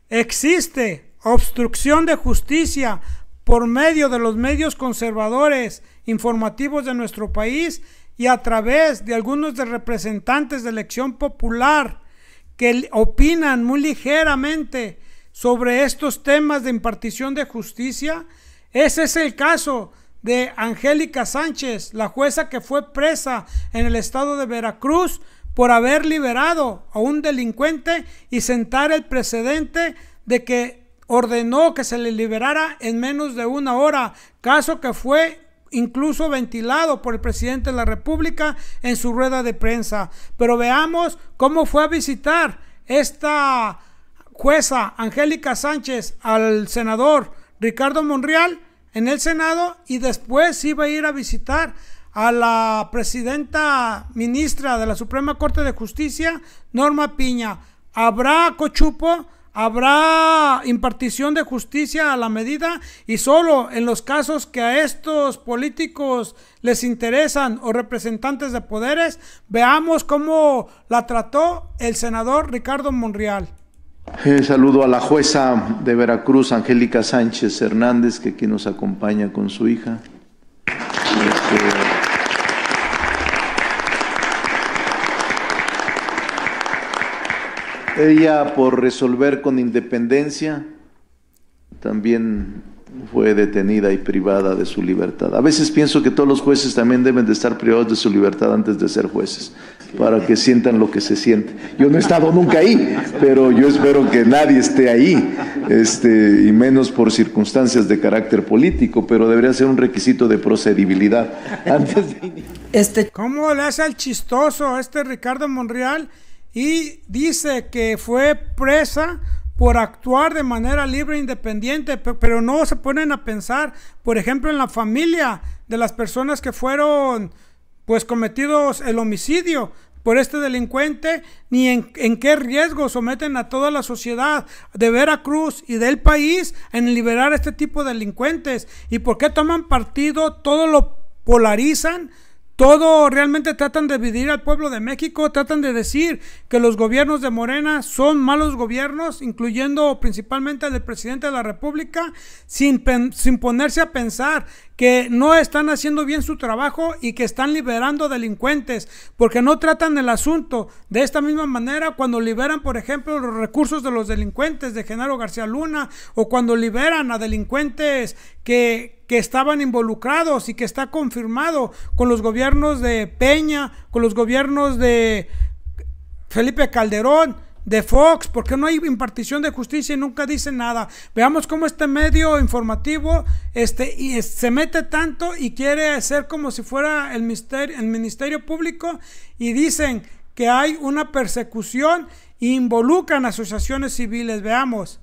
existe obstrucción de justicia por medio de los medios conservadores informativos de nuestro país y a través de algunos de representantes de elección popular que opinan muy ligeramente sobre estos temas de impartición de justicia. Ese es el caso de Angélica Sánchez, la jueza que fue presa en el estado de Veracruz por haber liberado a un delincuente y sentar el precedente de que ordenó que se le liberara en menos de una hora, caso que fue incluso ventilado por el presidente de la República en su rueda de prensa. Pero veamos cómo fue a visitar esta jueza Angélica Sánchez al senador Ricardo Monreal en el Senado, y después iba a ir a visitar a la presidenta ministra de la Suprema Corte de Justicia, Norma Piña. ¿Habrá cochupo? ¿Habrá impartición de justicia a la medida? Y solo en los casos que a estos políticos les interesan o representantes de poderes. Veamos cómo la trató el senador Ricardo Monreal. Saludo a la jueza de Veracruz, Angélica Sánchez Hernández, que aquí nos acompaña con su hija. Ella, por resolver con independencia, también fue detenida y privada de su libertad. A veces pienso que todos los jueces también deben de estar privados de su libertad antes de ser jueces, para que sientan lo que se siente. Yo no he estado nunca ahí, pero yo espero que nadie esté ahí, y menos por circunstancias de carácter político, pero debería ser un requisito de procedibilidad. Antes de... ¿Cómo le hace al chistoso a este Ricardo Monreal? Y dice que fue presa por actuar de manera libre e independiente, pero no se ponen a pensar, por ejemplo, en la familia de las personas que fueron pues cometidos el homicidio por este delincuente, ni en qué riesgo someten a toda la sociedad de Veracruz y del país en liberar a este tipo de delincuentes, y por qué toman partido, todo lo polarizan. Todo realmente tratan de dividir al pueblo de México, tratan de decir que los gobiernos de Morena son malos gobiernos, incluyendo principalmente el del presidente de la República, sin ponerse a pensar que no están haciendo bien su trabajo y que están liberando delincuentes, porque no tratan el asunto de esta misma manera cuando liberan, por ejemplo, los recursos de los delincuentes de Genaro García Luna, o cuando liberan a delincuentes que estaban involucrados y que está confirmado con los gobiernos de Peña, con los gobiernos de Felipe Calderón, de Fox. ¿Por qué no hay impartición de justicia y nunca dicen nada? Veamos cómo este medio informativo se mete tanto y quiere hacer como si fuera el Ministerio Público, y dicen que hay una persecución e involucran asociaciones civiles. Veamos.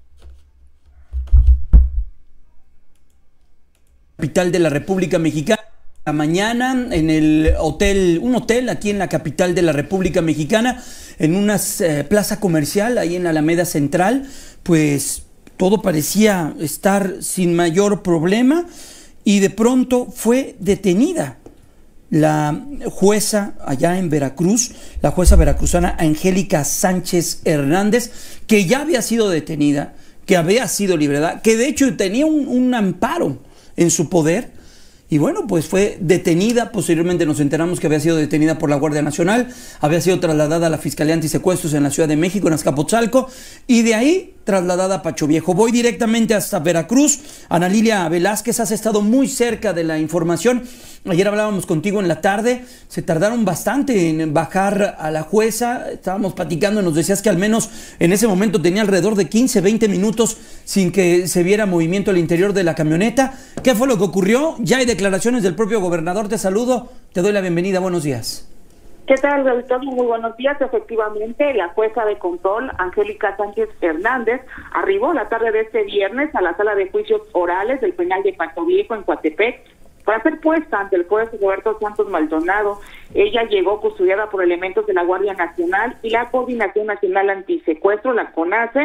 Capital de la República Mexicana. La mañana en un hotel aquí en la capital de la República Mexicana, en una plaza comercial ahí en la Alameda Central, pues todo parecía estar sin mayor problema, y de pronto fue detenida la jueza allá en Veracruz, la jueza veracruzana Angélica Sánchez Hernández, que ya había sido detenida, que había sido liberada, que de hecho tenía un amparo en su poder. Y bueno, pues fue detenida. Posteriormente nos enteramos que había sido detenida por la Guardia Nacional, había sido trasladada a la Fiscalía Antisecuestros en la Ciudad de México, en Azcapotzalco, y de ahí trasladada a Pacho Viejo. Voy directamente hasta Veracruz. Ana Lilia Velázquez, has estado muy cerca de la información. Ayer hablábamos contigo en la tarde, se tardaron bastante en bajar a la jueza, estábamos platicando y nos decías que al menos en ese momento tenía alrededor de 15, 20 minutos sin que se viera movimiento al interior de la camioneta. ¿Qué fue lo que ocurrió? Ya hay declaraciones del propio gobernador. Te saludo, te doy la bienvenida, buenos días. ¿Qué tal, Gustavo? Muy buenos días. Efectivamente, la jueza de control, Angélica Sánchez Hernández, arribó la tarde de este viernes a la sala de juicios orales del penal de Pacho Viejo en Coatepec para ser puesta ante el juez Roberto Santos Maldonado. Ella llegó custodiada por elementos de la Guardia Nacional y la Coordinación Nacional Antisecuestro, la CONACE,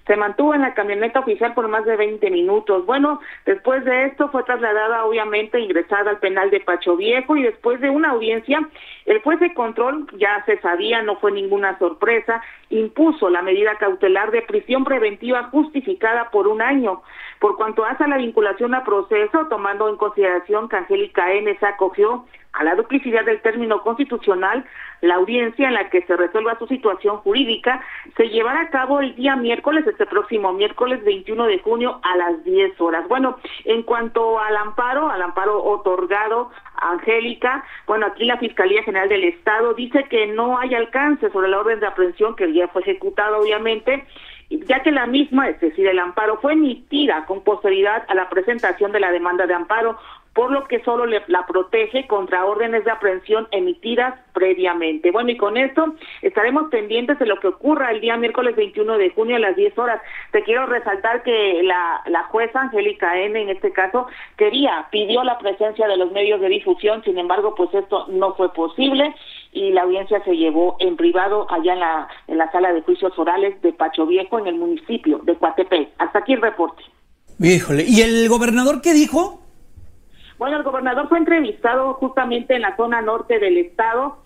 Se mantuvo en la camioneta oficial por más de 20 minutos. Bueno, después de esto fue trasladada, obviamente, ingresada al penal de Pacho Viejo, y después de una audiencia, el juez de control, ya se sabía, no fue ninguna sorpresa, impuso la medida cautelar de prisión preventiva justificada por 1 año. Por cuanto hace la vinculación a proceso, tomando en consideración que Angélica N. se acogió a la duplicidad del término constitucional, la audiencia en la que se resuelva su situación jurídica se llevará a cabo el día miércoles, este próximo miércoles 21 de junio a las 10 horas. Bueno, en cuanto al amparo otorgado a Angélica, bueno, aquí la Fiscalía General del Estado dice que no hay alcance sobre la orden de aprehensión, que ya fue ejecutada, obviamente, ya que la misma, es decir, el amparo, fue emitida con posterioridad a la presentación de la demanda de amparo, por lo que solo la protege contra órdenes de aprehensión emitidas previamente. Bueno, y con esto estaremos pendientes de lo que ocurra el día miércoles 21 de junio a las 10 horas. Te quiero resaltar que la jueza Angélica N., en este caso, pidió la presencia de los medios de difusión, sin embargo, pues esto no fue posible, y la audiencia se llevó en privado allá en la sala de juicios orales de Pacho Viejo, en el municipio de Coatepec. Hasta aquí el reporte. Híjole, ¿y el gobernador qué dijo? Bueno, el gobernador fue entrevistado justamente en la zona norte del estado,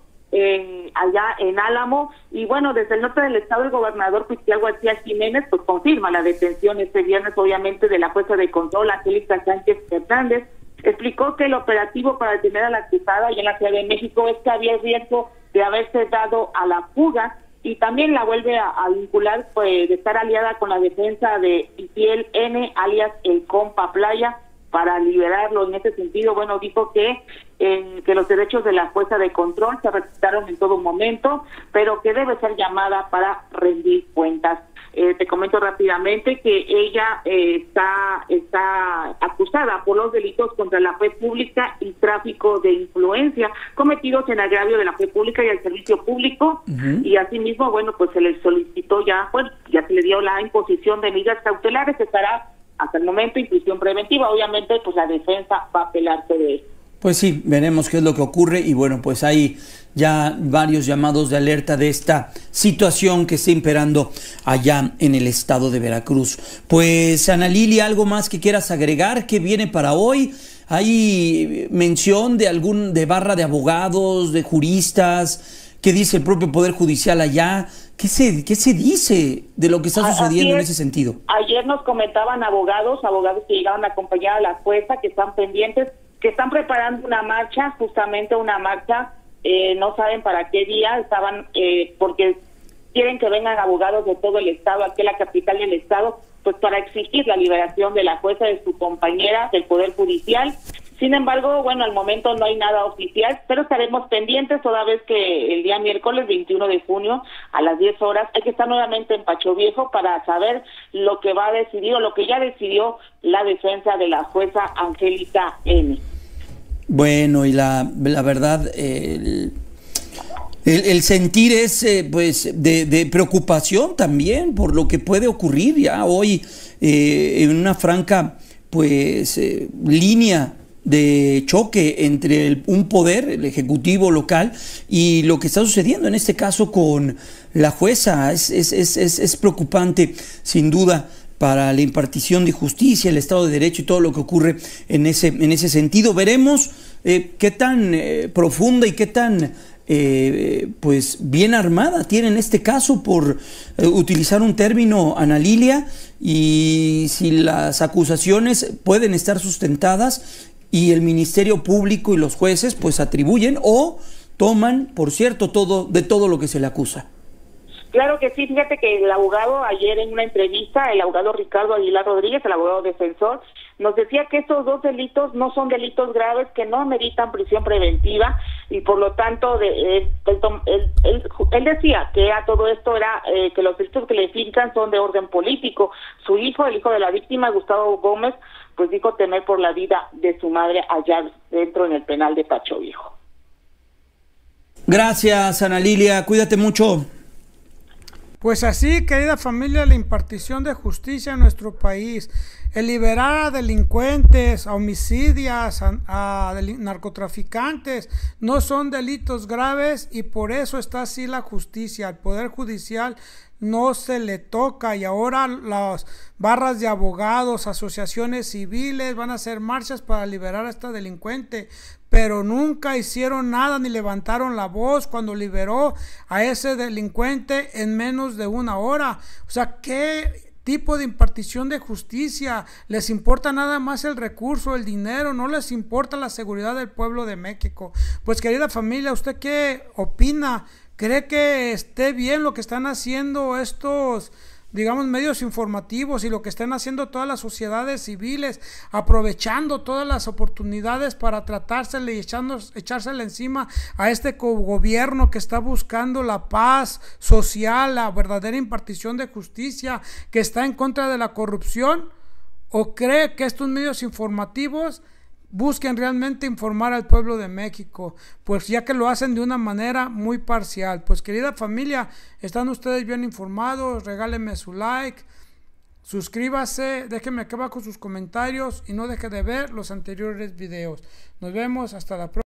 allá en Álamo, y bueno, desde el norte del estado el gobernador Cuitláhuac García Jiménez pues confirma la detención este viernes, obviamente, de la jueza de control Angélica Sánchez Hernández. Explicó que el operativo para detener a la acusada y en la Ciudad de México es que había riesgo de haberse dado a la fuga, y también la vuelve a vincular, pues, de estar aliada con la defensa de Itiel N., alias el Compa Playa, para liberarlo. En ese sentido, bueno, dijo que los derechos de la jueza de control se respetaron en todo momento, pero que debe ser llamada para rendir cuentas. Te comento rápidamente que ella está acusada por los delitos contra la fe pública y tráfico de influencia cometidos en agravio de la fe pública y al servicio público. Y asimismo, bueno, pues se le solicitó ya se le dio la imposición de medidas cautelares. Estará hasta el momento en prisión preventiva. Obviamente, pues la defensa va a apelarse de él. Pues sí, veremos qué es lo que ocurre, y bueno, pues hay ya varios llamados de alerta de esta situación que está imperando allá en el estado de Veracruz. Pues, Ana Lilia, ¿algo más que quieras agregar? ¿Qué viene para hoy? ¿Hay mención de barra de abogados, de juristas? ¿Qué dice el propio Poder Judicial allá? ¿Qué se dice de lo que está sucediendo en ese sentido? Ayer nos comentaban abogados que llegaron a acompañar a la jueza, que están pendientes, que están preparando una marcha, justamente una marcha, no saben para qué día, porque quieren que vengan abogados de todo el estado, aquí en la capital del estado, pues para exigir la liberación de la jueza, de su compañera del Poder Judicial. Sin embargo, bueno, al momento no hay nada oficial, pero estaremos pendientes toda vez que el día miércoles 21 de junio a las 10 horas hay que estar nuevamente en Pacho Viejo para saber lo que va a decidir o lo que ya decidió la defensa de la jueza Angélica N. Bueno, y la verdad, el sentir es pues de preocupación también por lo que puede ocurrir ya hoy en una franca pues línea de choque entre un poder, el ejecutivo local, y lo que está sucediendo en este caso con la jueza. Es preocupante, sin duda, para la impartición de justicia, el Estado de Derecho y todo lo que ocurre en ese sentido. Veremos qué tan profunda y qué tan pues bien armada tiene en este caso, por utilizar un término, Ana Lilia, y si las acusaciones pueden estar sustentadas y el Ministerio Público y los jueces pues atribuyen o toman, por cierto, todo lo que se le acusa. Claro que sí, fíjate que el abogado ayer en una entrevista, el abogado Ricardo Aguilar Rodríguez, el abogado defensor, nos decía que estos dos delitos no son delitos graves, que no meritan prisión preventiva, y por lo tanto él decía que a todo esto era que los delitos que le fincan son de orden político. Su hijo, el hijo de la víctima, Gustavo Gómez, pues dijo temer por la vida de su madre allá dentro en el penal de Pacho Viejo. Gracias, Ana Lilia, cuídate mucho. Pues así, querida familia, la impartición de justicia en nuestro país, el liberar a delincuentes, a homicidios, a narcotraficantes, no son delitos graves, y por eso está así la justicia. El Poder Judicial no se le toca, y ahora las barras de abogados, asociaciones civiles van a hacer marchas para liberar a esta delincuente, pero nunca hicieron nada ni levantaron la voz cuando liberó a ese delincuente en menos de una hora. O sea, ¿qué tipo de impartición de justicia? Les importa nada más el recurso, el dinero, no les importa la seguridad del pueblo de México. Pues, querida familia, ¿usted qué opina? ¿Cree que esté bien lo que están haciendo estos, digamos, medios informativos y lo que están haciendo todas las sociedades civiles, aprovechando todas las oportunidades para tratársele y echársele encima a este gobierno que está buscando la paz social, la verdadera impartición de justicia, que está en contra de la corrupción? ¿O cree que estos medios informativos busquen realmente informar al pueblo de México? Pues ya que lo hacen de una manera muy parcial. Pues, querida familia, están ustedes bien informados, regálenme su like, suscríbase, déjenme aquí abajo sus comentarios y no deje de ver los anteriores videos. Nos vemos hasta la próxima.